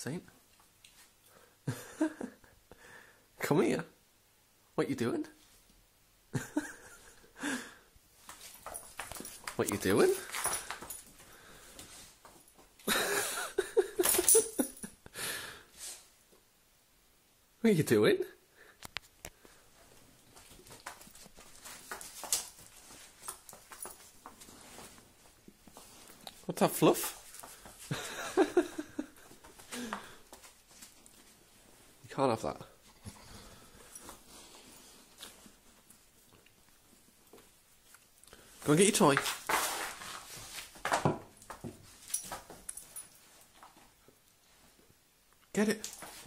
Saint? Come here. What you doing? What you doing? What you doing? What's that, Fluff? You can't have that. Go and get your toy. Get it.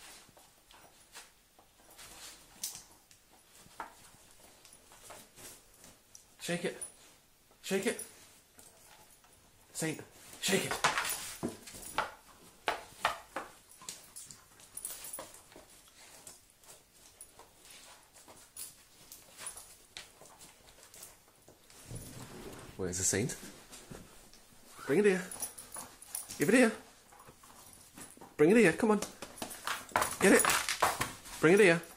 Shake it. Shake it. Saint, shake it. Where's the Saint? Bring it here. Give it here. Bring it here, come on. Get it. Bring it here.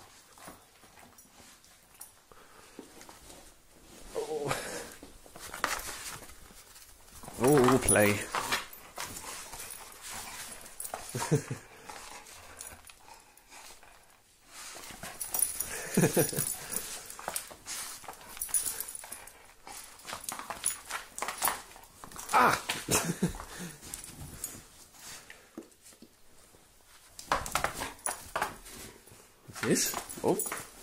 Oh, oh play. Ah! What's this? Oh.